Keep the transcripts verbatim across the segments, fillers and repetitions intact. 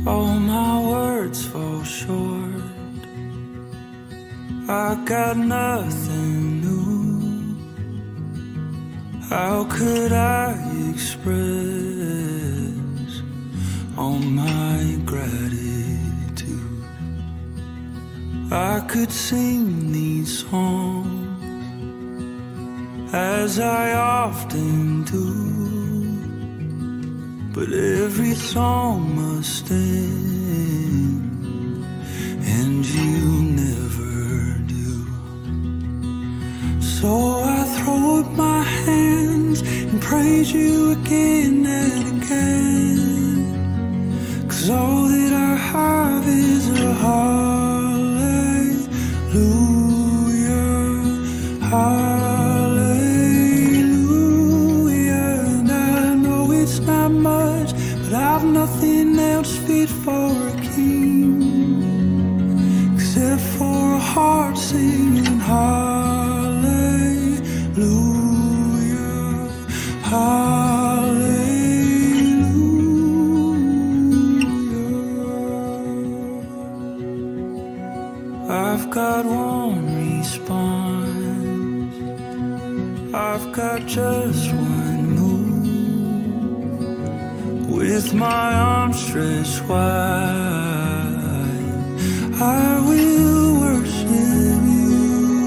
All my words fall short. I got nothing new. How could I express all my gratitude? I could sing these songs as I often do, but every song must end, and you never do. So I throw up my hands and praise you again and again, 'cause all that I have is a hallelujah, hallelujah. And I know it's not much, but I've nothing else fit for a king except for a heart singing hallelujah, hallelujah. I've got one response, I've got just one move. With my arms stretched wide, I will worship you.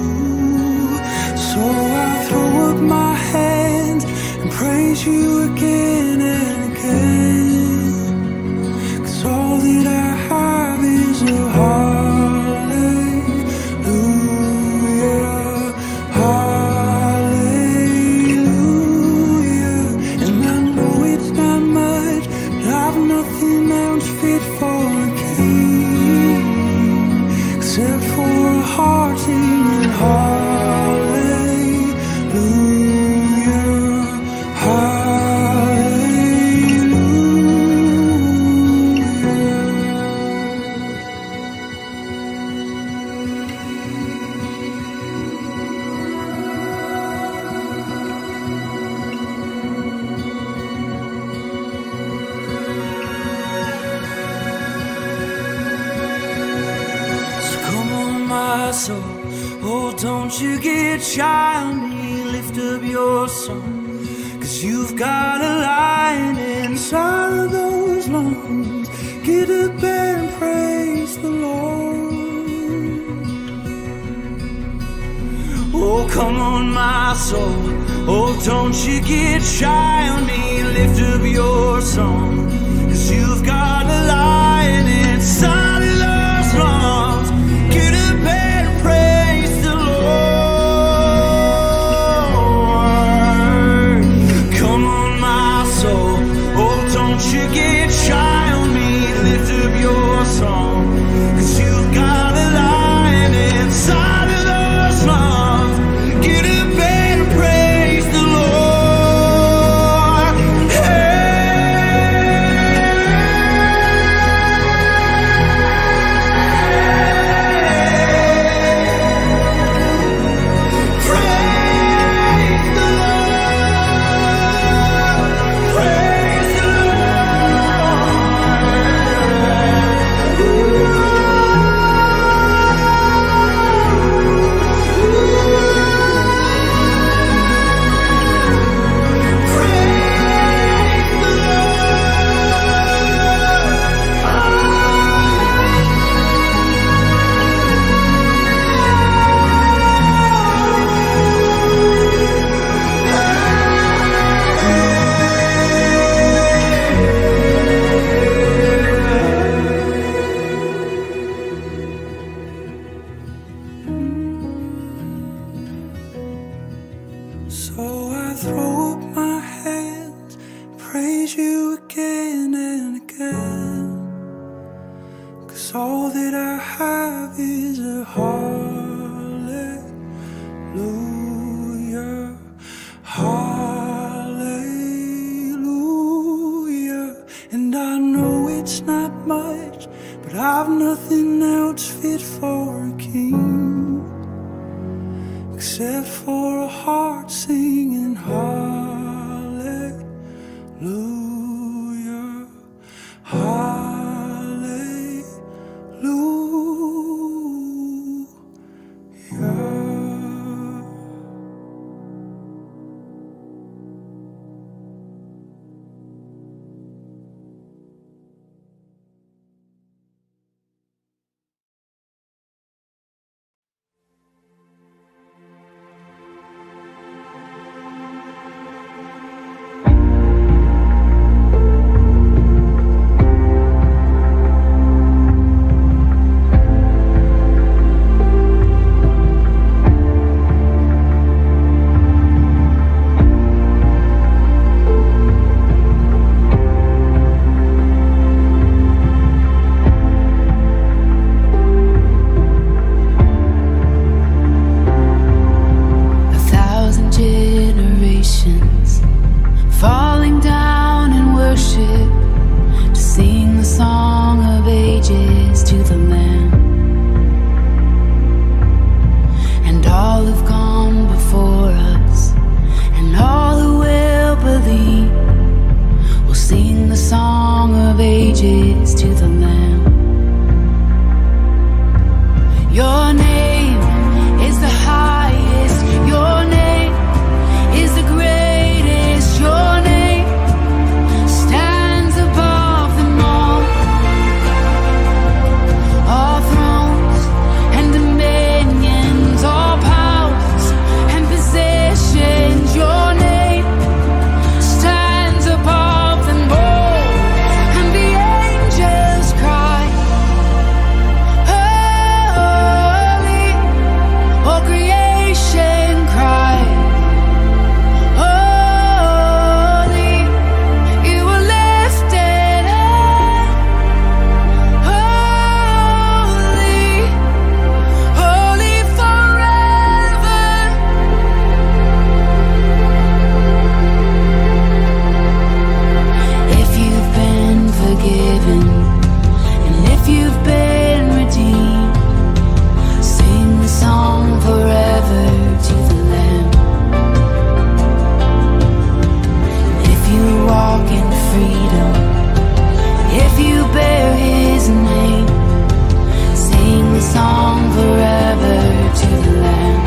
So I throw up my hands and praise you again and again, 'cause all that I have is a hallelujah, hallelujah. And I know it's not much, but I've nothing else fit for a king except for a heart singing hallelujah, hallelujah. So come on, my soul, oh, don't you get shy on me, lift up your song, 'cause you've got a lion inside of those lungs. Get up and praise the Lord. Oh, come on, my soul, oh, don't you get shy on me, lift up your song, 'cause you've got a lion inside of those lungs. Get up and praise the Lord. Come on, my soul, oh, don't you get shy on me, lift up your song, 'cause you've got a lion inside of those lungs. Get up and praise the Lord. Praise the Lord. Praise the So I throw up my hands, praise you again and again, 'cause all that I have is a hallelujah, hallelujah. And I know it's not much, but I've nothing else fit for a king except for a heart singing hallelujah, hallelujah. ages to the Lamb. Your name is the highest. Your name is the greatest. Your name stands above them all. All thrones and dominions, all powers and possessions. Your name stands above them all. And the angels cry, holy. All creation cry, holy. You were lifted up, holy, holy forever. If you've been forgiven and if you've been redeemed, sing the song forever to the Lamb. If you walk in freedom, if you bear His name, sing the song forever to the Lamb.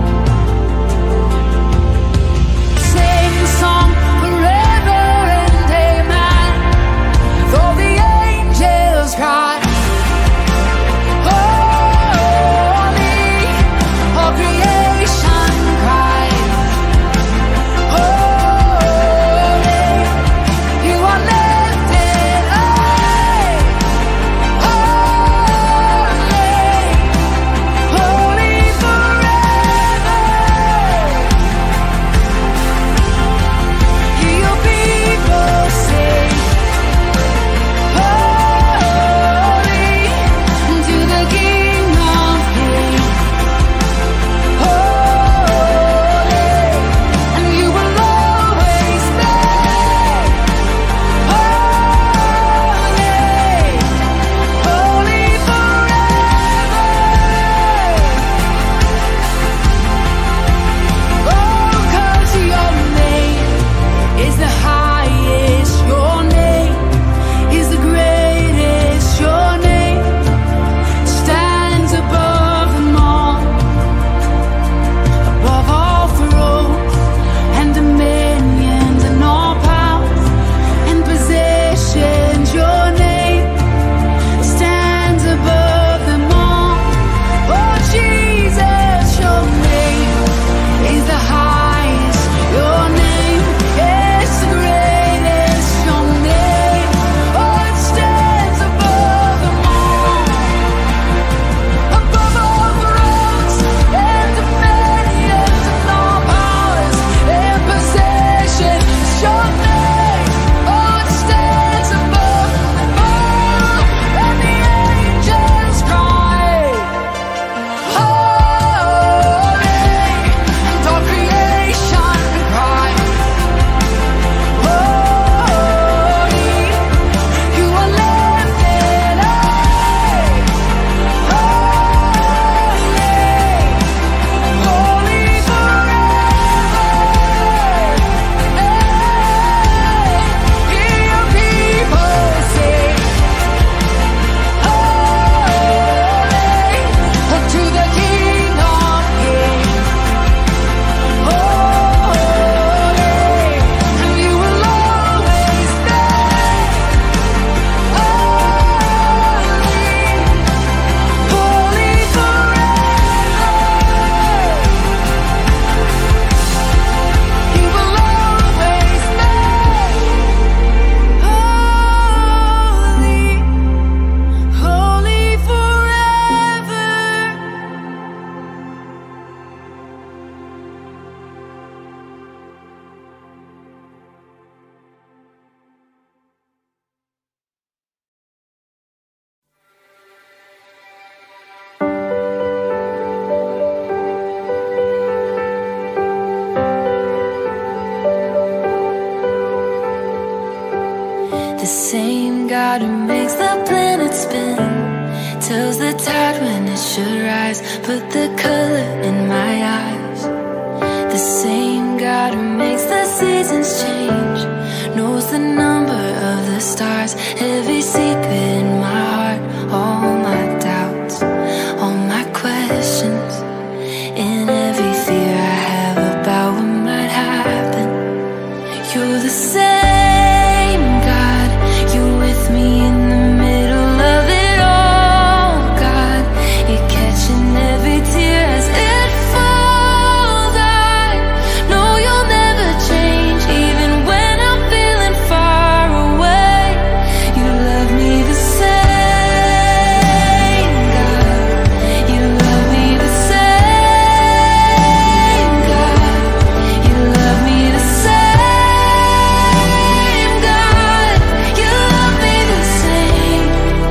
Sing the song forever and amen. Though the angels cry, holy. All creation cries, holy. You are lifted high, holy, holy forever. Hear your people sing, holy, to the King of Kings. Holy, and you will always stay. Holy, holy forever. Oh, 'cause your name is the highest. Your name is the greatest. Your name stands above them all. Above all thrones and dominions and all powers and possessions. Your name stands above them all. Oh, Jesus, your name is the highest. Your name is the greatest. Your name, oh, it stands above them all. Above all thrones and dominions and all powers and possessions. Your name, oh, it stands above them all. And the angels cry, holy. And all creation cry, holy. You are lifted high, holy, holy forever. Hear your people sing, holy, to the King of Kings. Holy, and you will always stay. Holy, holy forever. You will always stay. Holy, holy forever. The same God who makes the planet spin tells the tide when it should rise. Put the color in my eyes. The same God who makes the seasons change knows the number of the stars, every secret in my heart, all my doubts, all my questions, and every fear I have about what might happen. You're the same God, you're with me in the middle of it all, God. You're catching every tear as it falls. I know you'll never change, even when I'm feeling far away. You love me the same, God. You love me the same, God. You love me the same, God. You love me the same.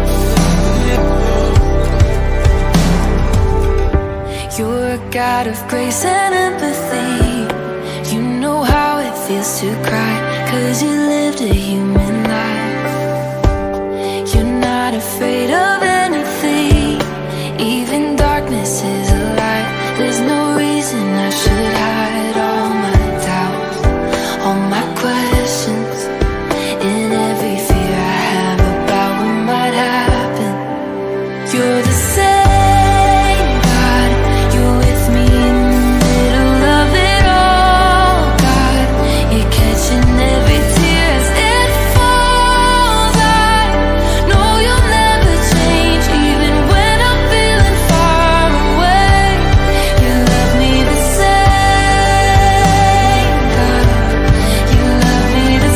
You're a God of grace and empathy. You know how it feels to cry, 'cause you lived a human life. You're not afraid of anything, even darkness is a light. There's no reason I should hide all my doubts, all my questions, and every fear I have about what might happen. You're the same, God. You're with me in the middle of it all, God. You're catching every tear as it falls. I know you'll never change, even when I'm feeling far away. You love me the same, God. You love me the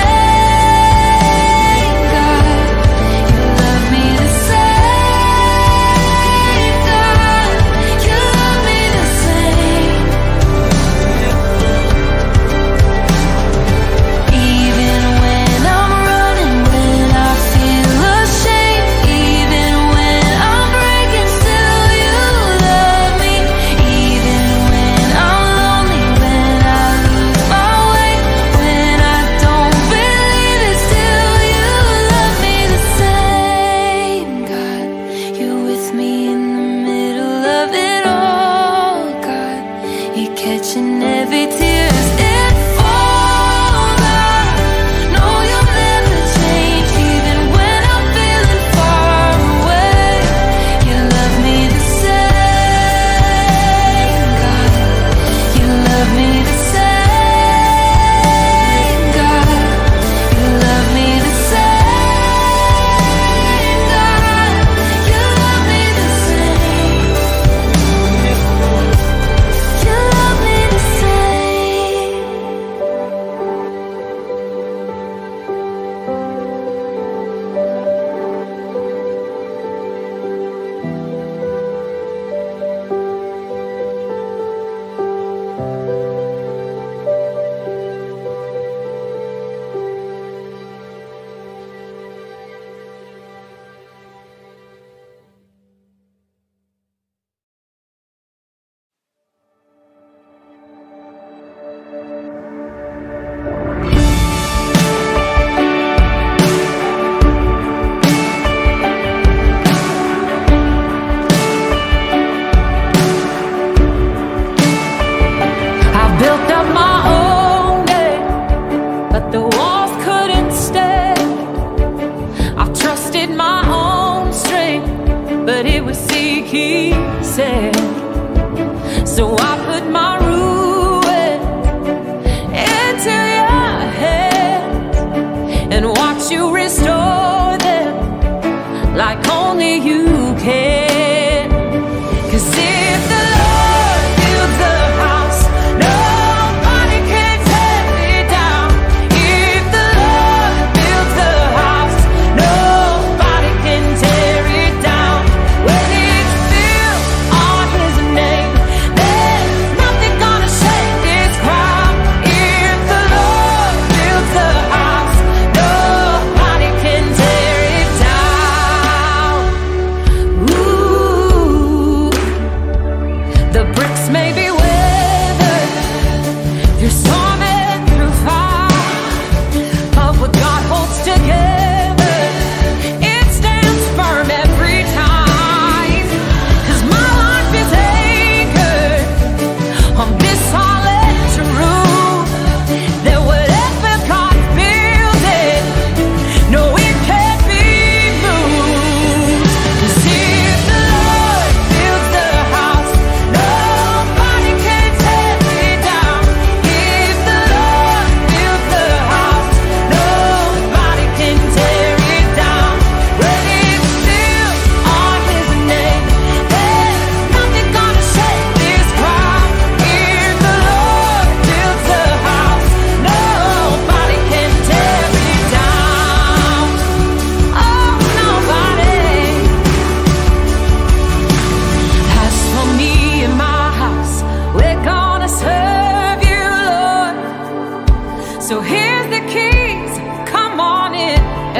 same, God. You love me the same, God. You love me the same. Even when I'm running, when I feel ashamed, even when I'm breaking, still you love me. Even when I'm lonely, when I lose my way, when I don't believe it, still you love me the same, God. You're with me in the middle of it all, God. You're catching every tear as it falls. I know you'll never change, even when I'm feeling far away. You love me the same, God. You love me the same, God. You love me the same, God. You love me the same. You love me the same. I built up my own name, but the walls couldn't stand. I trusted my own strength, but it was seek, he said. So I put my ruin into your hands and watch you restore them like only you can. 'Cause if the Lord builds the house, nobody can tear it down. If the Lord builds the house, nobody can tear it down. When it's built on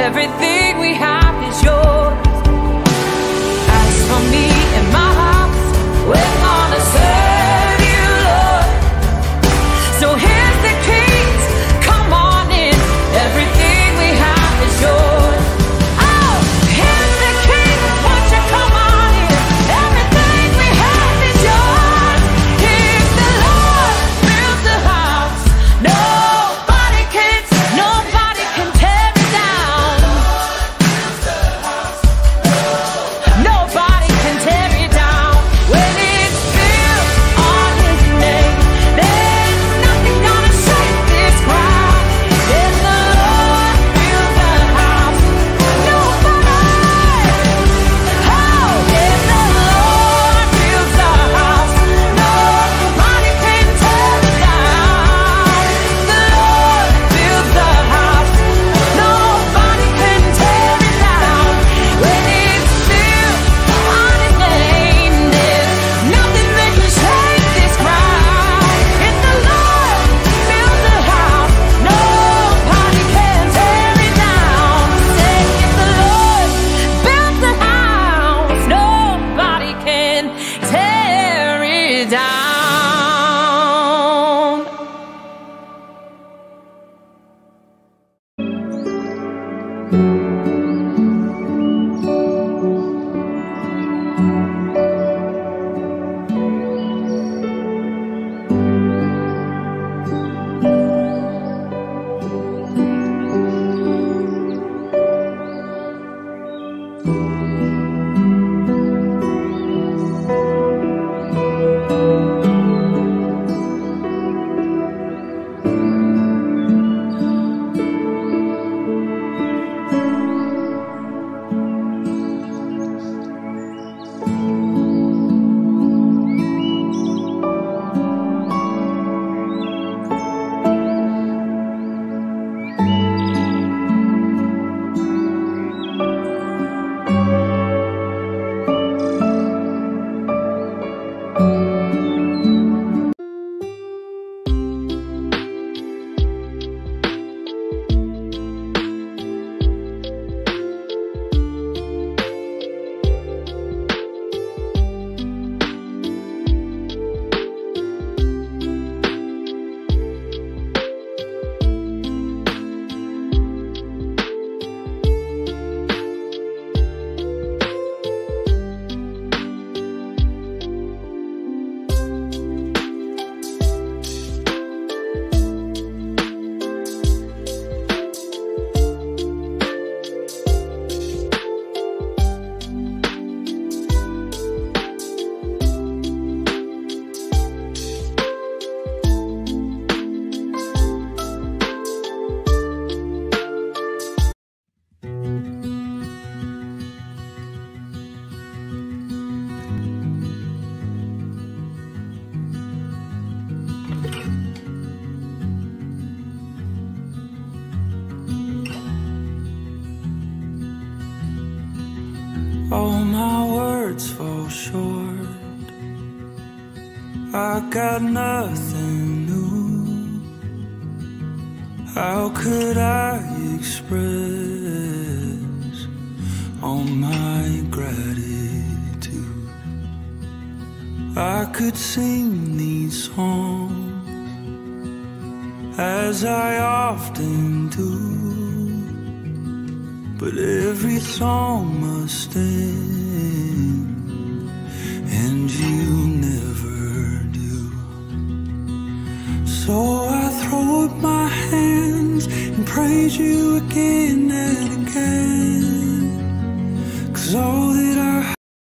everything we have is yours. As for me and my house, we're gonna serve you, Lord. So here's the keys, come on in, everything we have is yours. Oh, here's the keys, won't you come on in, everything we have is yours. Here's the Lord, build the house, nobody can, nobody can tear it down. Nobody can tear it down. When it's built on His name, there's nothing gonna shake this ground. If the Lord builds the house, nobody. Oh, if the Lord builds the house, nobody can tear it down. The Lord builds the house, nobody can tear it down. When it's built on His name, there's nothing that can shake this ground. If the Lord builds the house, nobody can tear it down. Say, if the Lord builds the house, nobody can tear it down. All my words fall short. I got nothing new. How could I express all my gratitude? I could sing these songs as I often do, but every song must end, and you never do. So I throw up my hands and praise you again and again, 'cause all